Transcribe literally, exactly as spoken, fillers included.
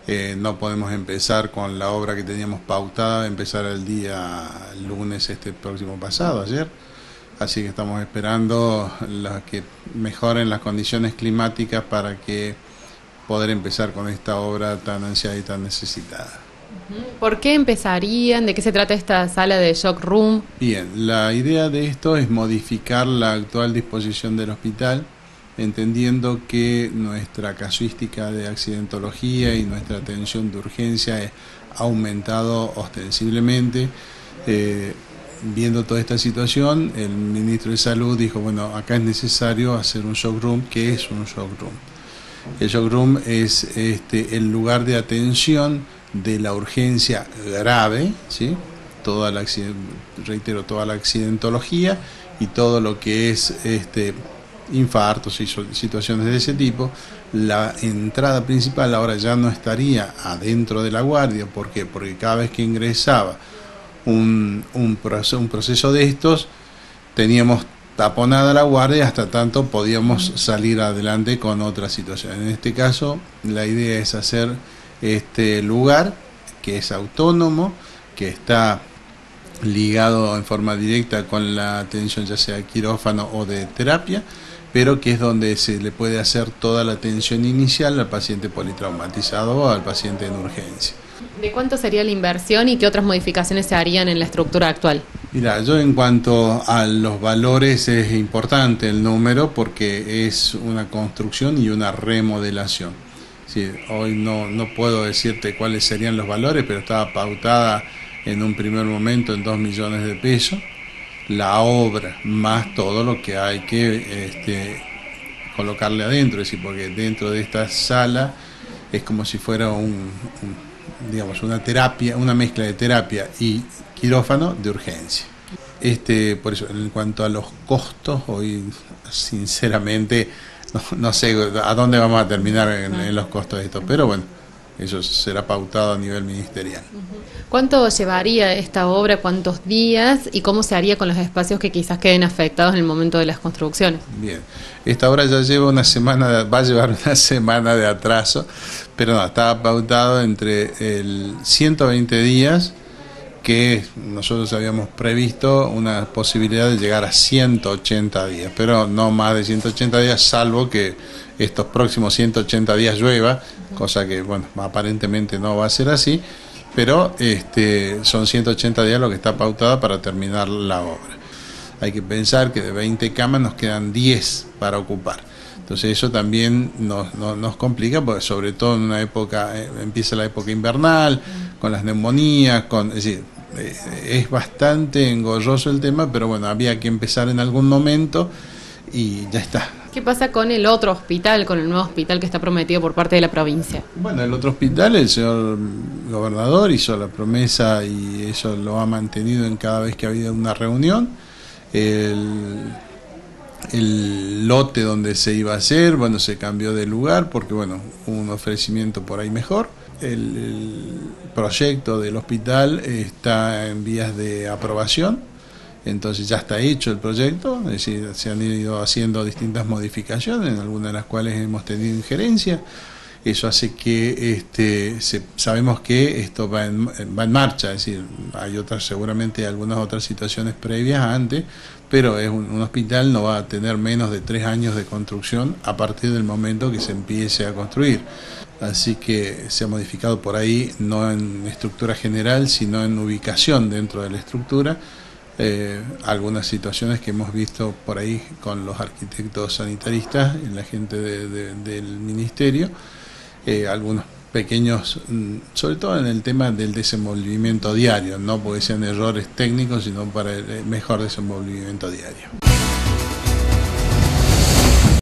Eh, no podemos empezar con la obra que teníamos pautada, empezar el día lunes este próximo pasado, ayer. Así que estamos esperando la, que mejoren las condiciones climáticas para que poder empezar con esta obra tan ansiada y tan necesitada. ¿Por qué empezarían? ¿De qué se trata esta sala de shock room? Bien, la idea de esto es modificar la actual disposición del hospital, entendiendo que nuestra casuística de accidentología y nuestra atención de urgencia ha aumentado ostensiblemente. Eh, viendo toda esta situación, el ministro de Salud dijo, bueno, acá es necesario hacer un shock room. ¿Qué es un shock room? El shock room es este, el lugar de atención de la urgencia grave, ¿sí? Toda la, reitero, toda la accidentología y todo lo que es este, infartos y situaciones de ese tipo. La entrada principal ahora ya no estaría adentro de la guardia. ¿Por qué? Porque cada vez que ingresaba un, un, proceso, un proceso de estos, teníamos taponada la guardia hasta tanto podíamos salir adelante con otra situación. En este caso, la idea es hacer este lugar que es autónomo, que está ligado en forma directa con la atención ya sea quirófano o de terapia, pero que es donde se le puede hacer toda la atención inicial al paciente politraumatizado o al paciente en urgencia. ¿De cuánto sería la inversión y qué otras modificaciones se harían en la estructura actual? Mira, yo en cuanto a los valores es importante el número porque es una construcción y una remodelación. Sí, hoy no, no puedo decirte cuáles serían los valores, pero estaba pautada en un primer momento en dos millones de pesos. La obra más todo lo que hay que este, colocarle adentro, es decir, porque dentro de esta sala es como si fuera un, un, digamos, una terapia, una mezcla de terapia y quirófano de urgencia. Este, por eso, en cuanto a los costos, hoy sinceramente no, no sé a dónde vamos a terminar en, en los costos de esto, pero bueno, eso será pautado a nivel ministerial. ¿Cuánto llevaría esta obra, cuántos días y cómo se haría con los espacios que quizás queden afectados en el momento de las construcciones? Bien, esta obra ya lleva una semana, va a llevar una semana de atraso, pero no, estaba pautado entre el ciento veinte días, que nosotros habíamos previsto una posibilidad de llegar a ciento ochenta días, pero no más de ciento ochenta días, salvo que estos próximos ciento ochenta días llueva, cosa que, bueno, aparentemente no va a ser así, pero este, son ciento ochenta días lo que está pautada para terminar la obra. Hay que pensar que de veinte camas nos quedan diez para ocupar. Entonces eso también nos, nos, nos complica, porque sobre todo en una época, eh, empieza la época invernal, con las neumonías, con, es decir, eh, es bastante engorroso el tema, pero bueno, había que empezar en algún momento y ya está. ¿Qué pasa con el otro hospital, con el nuevo hospital que está prometido por parte de la provincia? Bueno, el otro hospital, el señor gobernador hizo la promesa y eso lo ha mantenido en cada vez que ha habido una reunión. El, el lote donde se iba a hacer, bueno, se cambió de lugar porque, bueno, hubo un ofrecimiento por ahí mejor. El, el proyecto del hospital está en vías de aprobación. Entonces ya está hecho el proyecto, es decir, se han ido haciendo distintas modificaciones, en algunas de las cuales hemos tenido injerencia. Eso hace que este, se, sabemos que esto va en, va en marcha, es decir, hay otras, seguramente algunas otras situaciones previas antes, pero es un, un hospital no va a tener menos de tres años de construcción a partir del momento que se empiece a construir. Así que se ha modificado por ahí, no en estructura general, sino en ubicación dentro de la estructura. Eh, algunas situaciones que hemos visto por ahí con los arquitectos sanitaristas y la gente de, de, del ministerio, eh, algunos pequeños, sobre todo en el tema del desenvolvimiento diario, no porque sean errores técnicos, sino para el mejor desenvolvimiento diario.